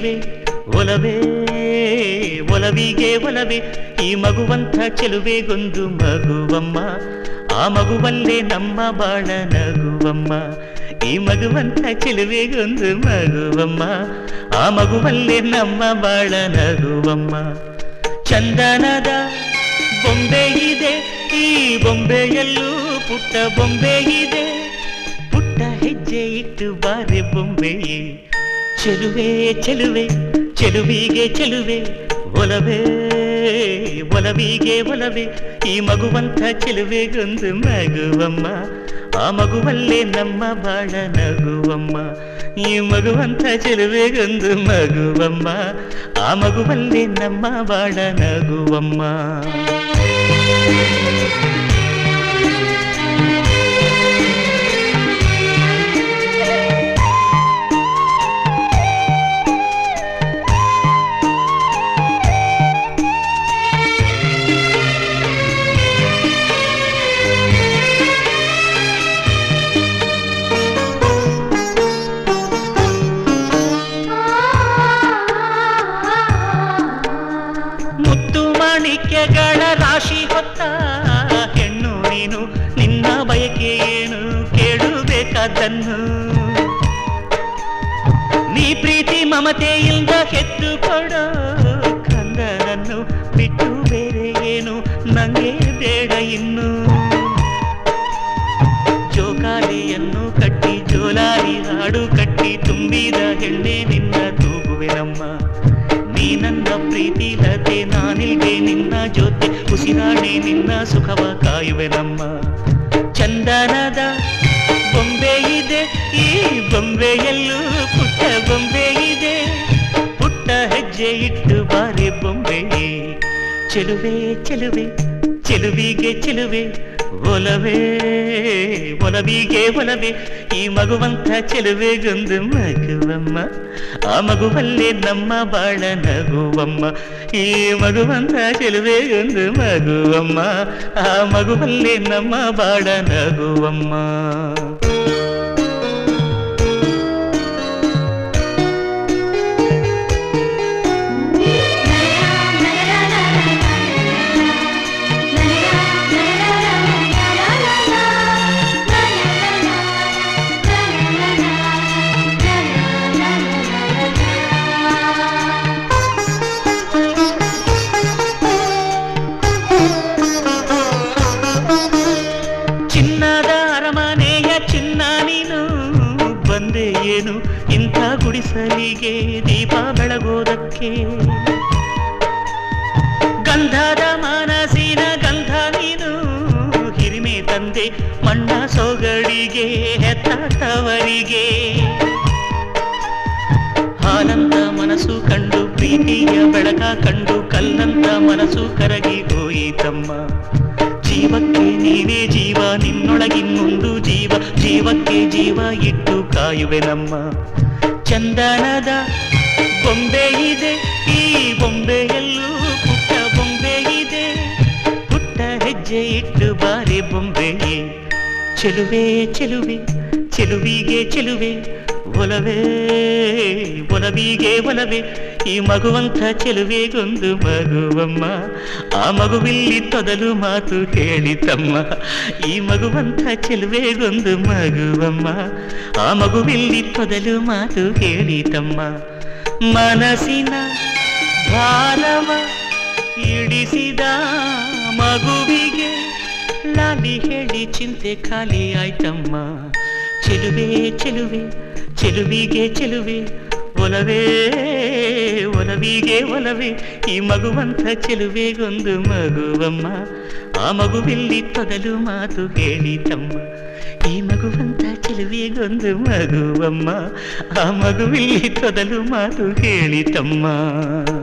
ಚೆಲುವೆ ಒಲವೇ ಒಲವಿಗೆ ಒಲವೇ ಈ ಮಗುವಂಥ ಚೆಲುವೆಗೊಂದು ಮಗುವಮ್ಮ ಆ ಮಗುವಲ್ಲೇ ನಮ್ಮ ಬಾಳ ನಗುವಮ್ಮ ಈ ಮಗುವಂಥ ಚೆಲುವೆಗೊಂದು ಮಗುವಮ್ಮ ಆ ಮಗುವಲ್ಲೇ ನಮ್ಮ ಬಾಳ ನಗುವಮ್ಮ ಚಂದನದ ಬೊಂಬೆ ಇದೆ ಈ ಬೊಂಬೆಯಲ್ಲೂ ಪುಟ್ಟ ಬೊಂಬೆ ಇದೆ ಪುಟ್ಟ ಹೆಜ್ಜೆ ಇಟ್ಟು ಬಾರೆ ಬೊಂಬೆಯೇ ಚೆಲುವೆ ಚೆಲುವೆ ಚೆಲುವಿಗೆ ಚೆಲುವೆ ಒಲವೇ ಒಲವಿಗೆ ಒಲವೇ ಈ ಮಗುವಂಥ ಚೆಲುವೆಗೊಂದು ಮಗುವಮ್ಮ ಆ ಮಗುವಲ್ಲೇ ನಮ್ಮ ಬಾಳ ನಗುವಮ್ಮ ಈ ಮಗುವಂಥ ಚೆಲುವೆಗೊಂದು ಮಗುವಮ್ಮ ಆ ಮಗುವಲ್ಲೇ ನಮ್ಮ ಬಾಳ ನಗುವಮ್ಮ ಮಾಣಿಕ್ಯಗಳ ರಾಶಿ ಹೊತ್ತ ಹೆಣ್ಣು ನೀನು ನಿನ್ನ ಬಯಕೆ ಏನು ಕೇಳಬೇಕಾದನ್ನು ನೀ ಪ್ರೀತಿ ಮಮತೆಯಿಂದ ಹೆತ್ತು ಕೊಡೋ ಕಂದನನ್ನು ಬಿಟ್ಟು ಬೇರೆ ಏನು ನಂಗೆ ಬೇಡ ಇನ್ನು ಜೋಕಾಲಿಯನ್ನು ಕಟ್ಟಿ ಜೋಲಾರಿ ಹಾಡು ಕಟ್ಟಿ ತುಂಬಿದ ಹೆಣ್ಣೆ ನಿನ್ನ ತೂಗುವೆನಮ್ಮ ನೀ ನನ್ನ ಪ್ರೀತಿ ಲತೆ ನಾನಿಲ್ಗೆ ನಿನ್ನ ಜೊತೆ ಉಸಿರಾಡಿ ನಿನ್ನ ಸುಖವ ಕಾಯುವೆನಮ್ಮ ಚಂದನದ ಬೊಂಬೆ ಇದೆ ಈ ಬೊಂಬೆಯಲ್ಲೂ ಪುಟ್ಟ ಬೊಂಬೆ ಇದೆ ಪುಟ್ಟ ಹೆಜ್ಜೆ ಇಟ್ಟು ಬಾರೆ ಬೊಂಬೆಯೇ ಚೆಲುವೆ ಚೆಲುವೆ ಚೆಲುವಿಗೆ ಚೆಲುವೆ ಒಲವೇ ಒಲವಿಗೆ ಒಲವೇ ಈ ಮಗುವಂಥ ಚೆಲುವೆಗೊಂದು ಮಗುವಮ್ಮ ಆ ಮಗುವಲ್ಲೇ ನಮ್ಮ ಬಾಳ ನಗುವಮ್ಮ ಈ ಮಗುವಂಥ ಚೆಲುವೆಗೊಂದು ಮಗುವಮ್ಮ ಆ ಮಗುವಲ್ಲೇ ನಮ್ಮ ಬಾಳ ನಗುವಮ್ಮ ಏನು ಇಂಥ ಗುಡಿಸಲಿಗೆ ದೀಪ ಬೆಳಗೋದಕ್ಕೆ ಗಂಧದ ಮನಸ್ಸಿನ ಗಂಧ ನೀನು ಹಿರಿಮೆ ತಂದೆ ಮಣ್ಣ ಸೊಗಡಿಗೆ ಹೆತ್ತವರಿಗೆ ಹಾಲಂತ ಮನಸ್ಸು ಕಂಡು ಪ್ರೀತಿಯ ಬೆಳಕ ಕಂಡು ಕಲ್ಲಂತ ಮನಸ್ಸು ಕರಗಿ ಹೋಯಿತಮ್ಮ ಜೀವಕ್ಕೆ ನೀನೇ ಜೀವ ನಿನ್ನೊಳಗಿನ್ನೊಂದು ಜೀವ ಜೀವಕ್ಕೆ ಜೀವ ಇಟ್ಟು ಕಾಯುವೆನಮ್ಮ ಚಂದನದ ಬೊಂಬೆ ಇದೆ ಈ ಬೊಂಬೆಯಲ್ಲೂ ಪುಟ್ಟ ಬೊಂಬೆ ಇದೆ ಪುಟ್ಟ ಹೆಜ್ಜೆ ಇಟ್ಟು ಬಾರೆ ಬೊಂಬೆಯೇ ಚೆಲುವೆ ಚೆಲುವೆ ಚೆಲುವಿಗೆ ಚೆಲುವೆ ಒಲವೇ ಒಲವಿಗೆ ಒಲವೇ ಈ ಮಗುವಂಥ ಚೆಲುವೆಗೊಂದು ಮಗುವಮ್ಮ ಆ ಮಗುವಿಲ್ಲಿ ತೊದಲು ಮಾತು ಹೇಳಿತಮ್ಮ ಈ ಮಗುವಂಥ ಚೆಲುವೆಗೊಂದು ಮಗುವಮ್ಮ ಆ ಮಗುವಿಲ್ಲಿ ತೊದಲು ಮಾತು ಹೇಳಿತಮ್ಮ ಮನಸ್ಸಿನ ಭಾರವ ಇಡಿಸಿದ ಮಗುವಿಗೆ ಲಾಲಿ ಹೇಳಿ ಚಿಂತೆ ಖಾಲಿ ಆಯ್ತಮ್ಮ ಚೆಲುವೆ ಚೆಲುವೆ ಚೆಲುವಿಗೆ ಚೆಲುವೆ ಒಲವೇ ಒಲವಿಗೆ ಒಲವೇ ಈ ಮಗುವಂಥ ಚೆಲುವೆಗೊಂದು ಮಗುವಮ್ಮ ಆ ಮಗುವಿಲ್ಲಿ ತೊದಲು ಮಾತು ಹೇಳಿತಮ್ಮ ಈ ಮಗುವಂಥ ಚೆಲುವೆಗೊಂದು ಮಗುವಮ್ಮ ಆ ಮಗುವಿಲ್ಲಿ ತೊದಲು ಮಾತು ಹೇಳಿತಮ್ಮ